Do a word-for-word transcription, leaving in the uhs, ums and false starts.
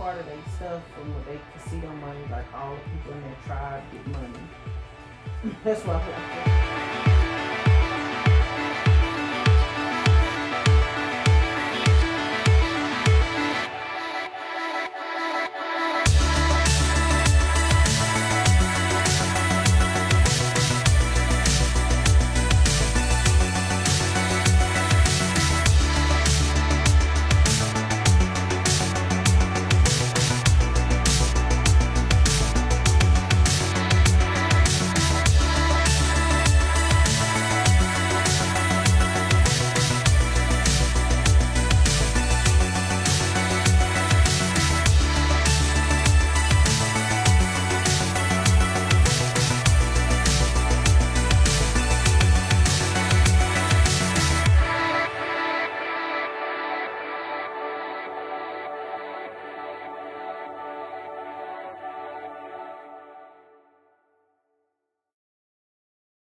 part of their stuff from what they casino money, like all the people in their tribe get money. That's why I feel like